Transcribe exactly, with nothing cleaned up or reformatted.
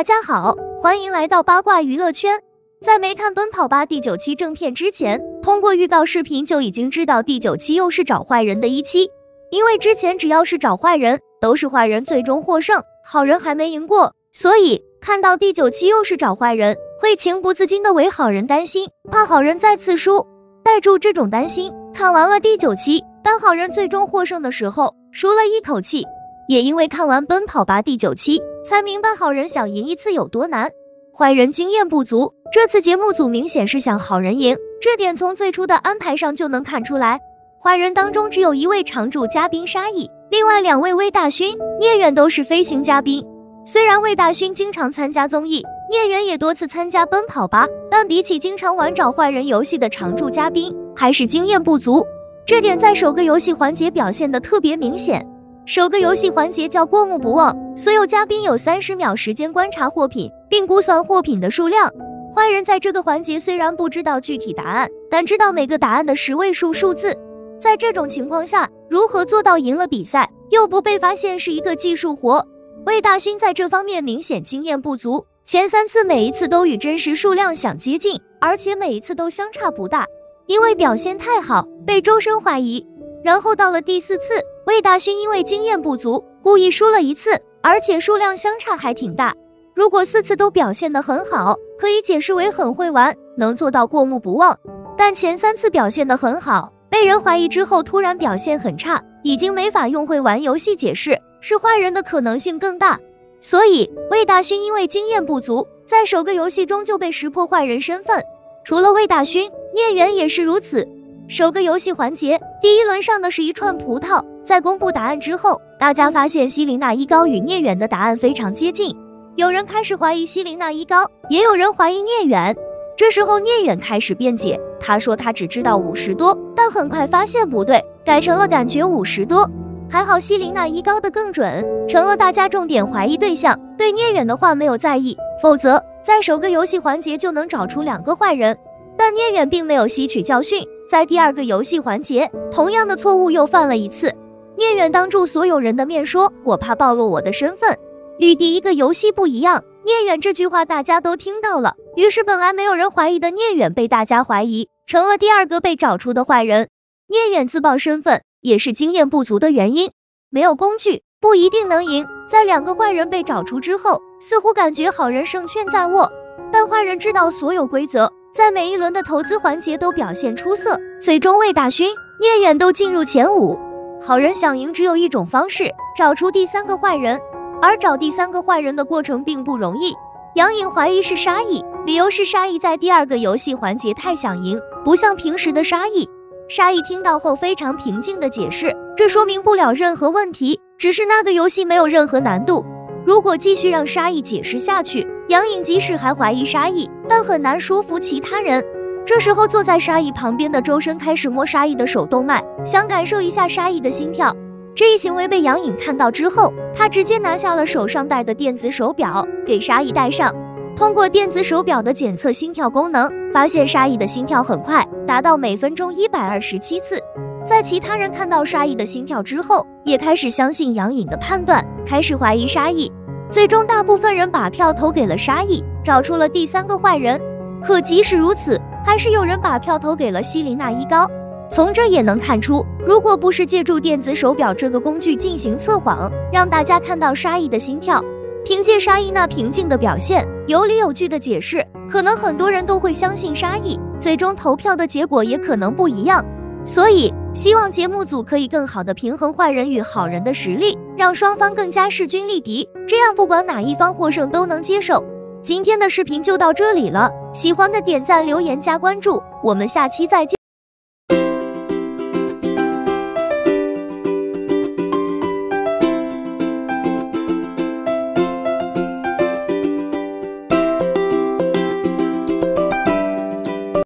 家好，欢迎来到八卦娱乐圈。在没看《奔跑吧》第九期正片之前，通过预告视频就已经知道第九期又是找坏人的一期。因为之前只要是找坏人，都是坏人最终获胜，好人还没赢过，所以看到第九期又是找坏人，会情不自禁的为好人担心，怕好人再次输。带住这种担心，看完了第九期，当好人最终获胜的时候，舒了一口气。也因为看完《奔跑吧》第九期，才明白好人想赢一次有多难。坏人经验不足，这次节目组明显是想好人赢，这点从最初的安排上就能看出来。坏人当中只有一位常驻嘉宾沙溢，另外两位魏大勋、聂远都是飞行嘉宾。虽然魏大勋经常参加综艺，聂远也多次参加奔跑吧，但比起经常玩找坏人游戏的常驻嘉宾，还是经验不足。这点在首个游戏环节表现得特别明显。首个游戏环节叫过目不忘，所有嘉宾有三十秒时间观察货品，并估算货品的数量。坏人在这个环节虽然不知道具体答案，但知道每个答案的十位数数字。在这种情况下，如何做到赢了比赛又不被发现是一个技术活。魏大勋在这方面明显经验不足，前三次每一次都与真实数量相接近，而且每一次都相差不大。因为表现太好，被周深怀疑。然后到了第四次，魏大勋因为经验不足，故意输了一次，而且数量相差还挺大。如果四次都表现得很好，可以解释为很会玩，能做到过目不忘。但前三次表现得很好，被人怀疑之后突然表现很差，已经没法用会玩游戏解释，是坏人的可能性更大。所以魏大勋因为经验不足，在首个游戏中就被识破坏人身份。除了魏大勋，聂远也是如此。首个游戏环节，第一轮上的是一串葡萄，在公布答案之后，大家发现希林娜一高与聂远的答案非常接近，有人开始怀疑希林娜一高，也有人怀疑聂远。这时候聂远开始辩解，他说他只知道五十多，但很快发现不对，改成了感觉五十多。还好希林娜一高的更准，成了大家重点怀疑对象，对聂远的话没有在意，否则在首个游戏环节就能找出两个坏人。但聂远并没有吸取教训，在第二个游戏环节，同样的错误又犯了一次。聂远当住所有人的面说，我怕暴露我的身份。与第一个游戏不一样，聂远这句话大家都听到了，于是本来没有人怀疑的聂远被大家怀疑，成了第二个被找出的坏人。聂远自曝身份也是经验不足的原因，没有工具不一定能赢。在两个坏人被找出之后，似乎感觉好人胜券在握，但坏人知道所有规则，在每一轮的投资环节都表现出色，最终魏大勋、聂远都进入前五。好人想赢只有一种方式，找出第三个坏人，而找第三个坏人的过程并不容易。杨颖怀疑是沙溢，理由是沙溢在第二个游戏环节太想赢，不像平时的沙溢。沙溢听到后非常平静地解释，这说明不了任何问题，只是那个游戏没有任何难度。如果继续让沙溢解释下去，杨颖即使还怀疑沙溢，但很难说服其他人。这时候坐在沙溢旁边的周深开始摸沙溢的手动脉，想感受一下沙溢的心跳。这一行为被杨颖看到之后，他直接拿下了手上戴的电子手表，给沙溢戴上。通过电子手表的检测心跳功能，发现沙溢的心跳很快，达到每分钟一百二十七次。在其他人看到沙溢的心跳之后，也开始相信杨颖的判断，开始怀疑沙溢。最终大部分人把票投给了沙溢，找出了第三个坏人。可即使如此，还是有人把票投给了希林娜一高。从这也能看出，如果不是借助电子手表这个工具进行测谎，让大家看到沙溢的心跳，凭借沙溢那平静的表现，有理有据的解释，可能很多人都会相信沙溢，最终投票的结果也可能不一样。所以希望节目组可以更好的平衡坏人与好人的实力，让双方更加势均力敌，这样不管哪一方获胜都能接受。今天的视频就到这里了，喜欢的点赞、留言、加关注，我们下期再见。